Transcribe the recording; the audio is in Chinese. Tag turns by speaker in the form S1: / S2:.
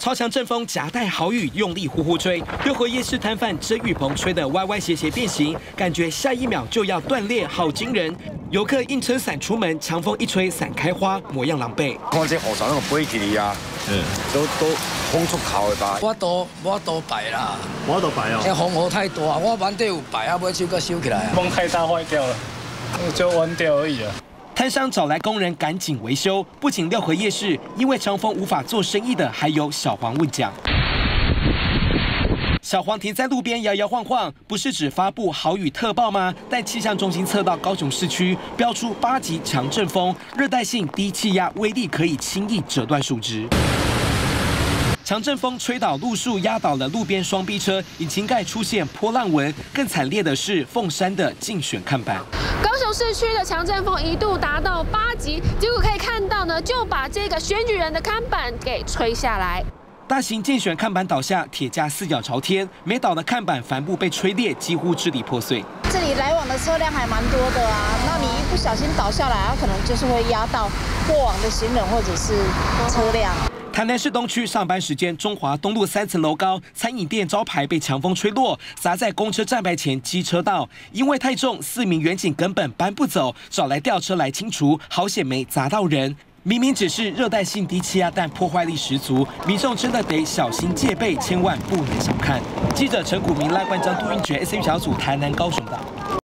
S1: 超强阵风夹带豪雨，用力呼呼吹，热河夜市摊贩遮雨棚吹得歪歪斜斜变形，感觉下一秒就要断裂，好惊人。游客硬撑伞出门，强风一吹，伞开花，模样狼狈。
S2: 看这雨伞那个飞起嚟啊，都风出口的吧？
S3: 我都摆啦，
S2: 我都摆哦。
S3: 这风雨太大，我满地有摆啊，尾手搁收起来啊。
S4: 风太大坏掉了，就弯掉而已啊。
S1: 摊商找来工人赶紧维修，不仅廖河夜市，因为强风无法做生意的，还有小黄问奖。小黄停在路边摇摇晃晃，不是只发布豪雨特报吗？但气象中心测到高雄市区飙出8级强阵风，热带性低气压威力可以轻易折断树枝。 强阵风吹倒路树，压倒了路边双 B 车，引擎盖出现波浪纹。更惨烈的是凤山的竞选看板。
S5: 高雄市区的强阵风一度达到8级，结果可以看到呢，就把这个选举人的看板给吹下来。
S1: 大型竞选看板倒下，铁架四脚朝天，没倒的看板帆布被吹裂，几乎支离破碎。
S6: 这里来往的车辆还蛮多的啊，那你一不小心倒下来，它可能就是会压到过往的行人或者是车辆。
S1: 台南市东区上班时间，中华东路3层楼高餐饮店招牌被强风吹落，砸在公车站牌前机车道。因为太重，4名员警根本搬不走，找来吊车来清除，好险没砸到人。明明只是热带性低气压，但破坏力十足，民众真的得小心戒备，千万不能小看。记者陈谷明、赖冠章、杜运觉 SU 小组台南高雄岛。